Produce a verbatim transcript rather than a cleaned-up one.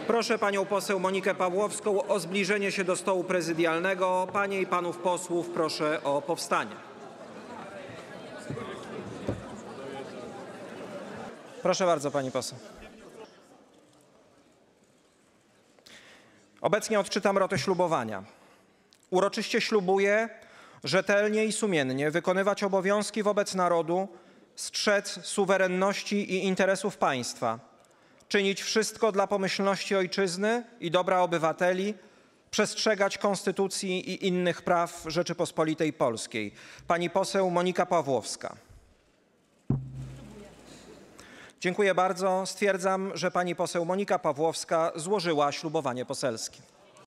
Proszę panią poseł Monikę Pawłowską o zbliżenie się do stołu prezydialnego. Panie i panów posłów proszę o powstanie. Proszę bardzo, pani poseł. Obecnie odczytam rotę ślubowania. Uroczyście ślubuję rzetelnie i sumiennie wykonywać obowiązki wobec narodu, strzec suwerenności i interesów państwa, czynić wszystko dla pomyślności ojczyzny i dobra obywateli, przestrzegać konstytucji i innych praw Rzeczypospolitej Polskiej. Pani poseł Monika Pawłowska. Dziękuję bardzo. Stwierdzam, że pani poseł Monika Pawłowska złożyła ślubowanie poselskie.